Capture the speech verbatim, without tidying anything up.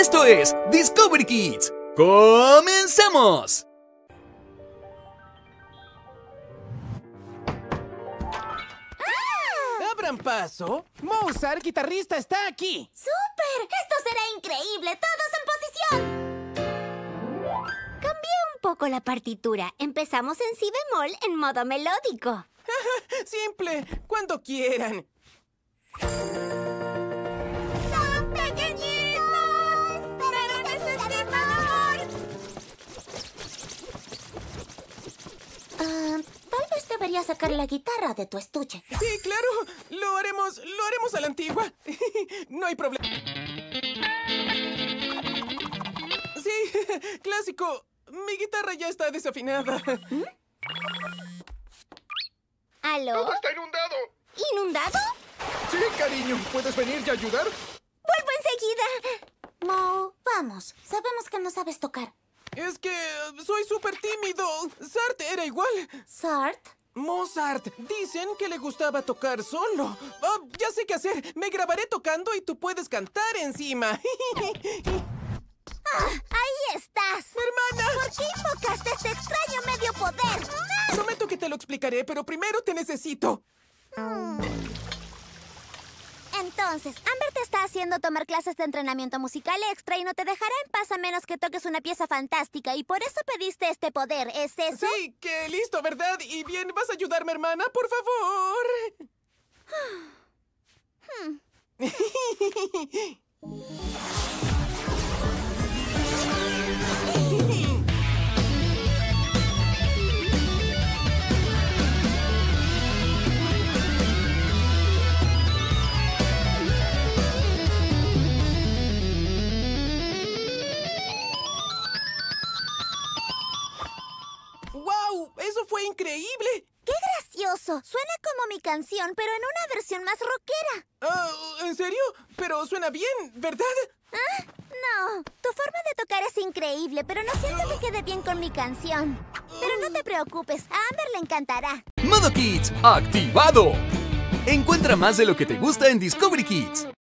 Esto es Discovery Kids. ¡Comenzamos! ¡Abran paso! ¡Mozart, guitarrista, está aquí! ¡Súper! ¡Esto será increíble! ¡Todos en posición! Cambié un poco la partitura. Empezamos en si bemol en modo melódico. ¡Simple! ¡Cuando quieran! ¡Son pequeñitos! ¡Pero necesitan amor! Ah, tal vez debería sacar la guitarra de tu estuche. Sí, claro. Lo haremos, lo haremos a la antigua. No hay problema. Sí, clásico. Mi guitarra ya está desafinada. ¿Mm? ¿Aló? ¡Todo está inundado! ¿Inundado? Sí, cariño. ¿Puedes venir y ayudar? ¡Vuelvo enseguida! Mo, vamos. Sabemos que no sabes tocar. Es que soy súper tímido. Sart era igual. ¿Sart? Mozart. Dicen que le gustaba tocar solo. Oh, ya sé qué hacer. Me grabaré tocando y tú puedes cantar encima. ¡Ah! ¡Ahí estás! ¡Hermana! ¿Por qué invocaste este extraño medio poder? Prometo que te lo explicaré, pero primero te necesito. Mm. Entonces, Amber te está haciendo tomar clases de entrenamiento musical extra y no te dejará en paz a menos que toques una pieza fantástica y por eso pediste este poder, ¿es eso? Sí, que listo, ¿verdad? Y bien, ¿vas a ayudarme, hermana? Por favor. ¡Wow! ¡Eso fue increíble! ¡Qué gracioso! Suena como mi canción, pero en una versión más rockera. Ah, ¿en serio? Pero suena bien, ¿verdad? ¿Ah? No, tu forma de tocar es increíble, pero no siento que quede bien con mi canción. Pero no te preocupes, a Amber le encantará. Modo Kids activado. Encuentra más de lo que te gusta en Discovery Kids.